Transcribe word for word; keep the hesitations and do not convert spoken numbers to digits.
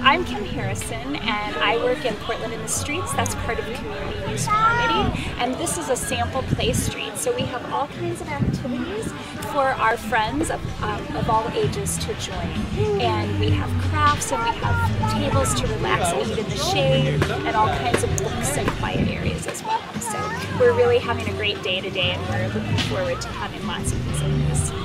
I'm Kim Harrison, and I work in Portland in the Streets. That's part of community use permitting, and this is a sample play street. So we have all kinds of activities for our friends of, um, of all ages to join. And we have crafts, and we have tables to relax and eat in the shade, and all kinds of books and quiet areas as well. So we're really having a great day today, and we're looking forward to having lots of visitors.